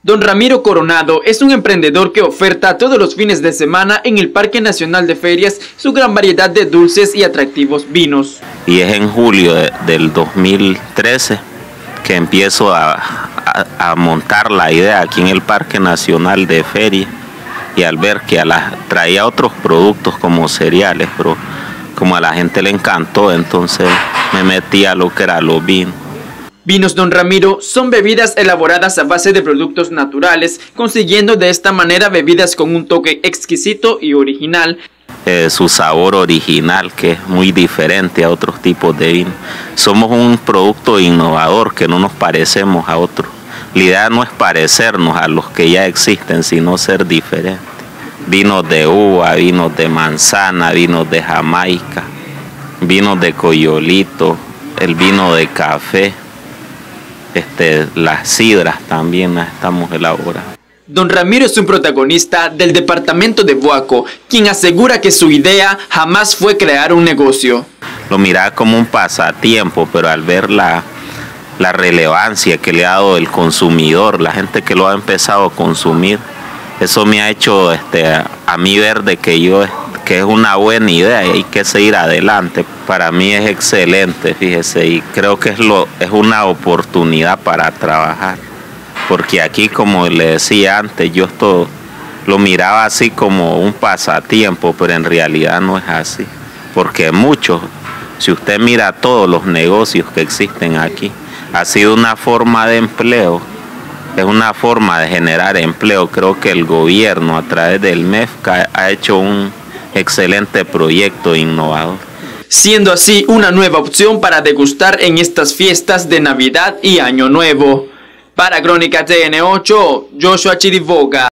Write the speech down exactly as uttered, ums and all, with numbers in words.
Don Ramiro Coronado es un emprendedor que oferta todos los fines de semana en el Parque Nacional de Ferias su gran variedad de dulces y atractivos vinos. Y es en julio de, del dos mil trece que empiezo a, a, a montar la idea aquí en el Parque Nacional de Ferias, y al ver que a la, traía otros productos como cereales, pero como a la gente le encantó, entonces me metí a lo que era los vinos. Vinos Don Ramiro son bebidas elaboradas a base de productos naturales, consiguiendo de esta manera bebidas con un toque exquisito y original. Eh, su sabor original, que es muy diferente a otros tipos de vino. Somos un producto innovador, que no nos parecemos a otros. La idea no es parecernos a los que ya existen, sino ser diferentes. Vinos de uva, vinos de manzana, vinos de Jamaica, vinos de coyolito, el vino de café. Este, las sidras también las estamos elaborando. Don Ramiro es un protagonista del departamento de Boaco, quien asegura que su idea jamás fue crear un negocio. Lo miraba como un pasatiempo, pero al ver la, la relevancia que le ha dado el consumidor, la gente que lo ha empezado a consumir, eso me ha hecho este, a mí ver de que yo que es una buena idea y hay que seguir adelante. Para mí es excelente, fíjese, y creo que es, lo, es una oportunidad para trabajar. Porque aquí, como le decía antes, yo esto lo miraba así como un pasatiempo, pero en realidad no es así. Porque muchos, si usted mira todos los negocios que existen aquí, ha sido una forma de empleo, es una forma de generar empleo. Creo que el gobierno a través del M E F C A ha hecho un excelente proyecto innovador. Siendo así una nueva opción para degustar en estas fiestas de Navidad y Año Nuevo. Para Crónica T N ocho, Joshua Chiriboga.